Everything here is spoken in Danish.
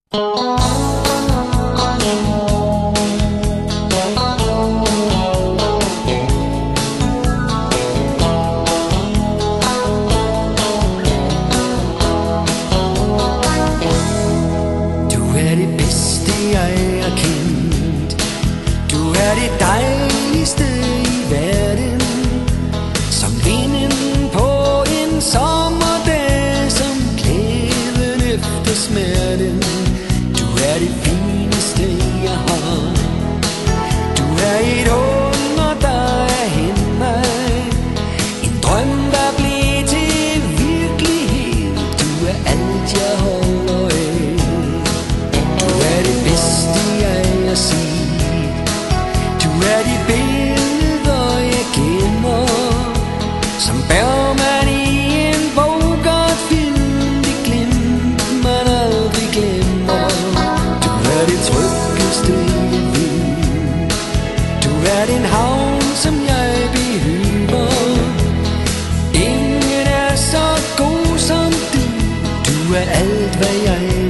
det bedste jeg har kendt. Du er det dejligste i verden, som vinden på en sommerdag, som glæden efter smerten. Du er det fineste jeg har. Du er et under, der er hen mig, en drøm der blev til virkelighed. Du er alt jeg holder af. Du er det bedste jeg har set. Du er de billeder jeg gemmer, som bærer man i en bog. Godt film, det glimt man aldrig glemmer. Du er det tryggeste jeg ved. Du er den havn som jeg behøver. Ingen er så god som du. Du er alt hvad jeg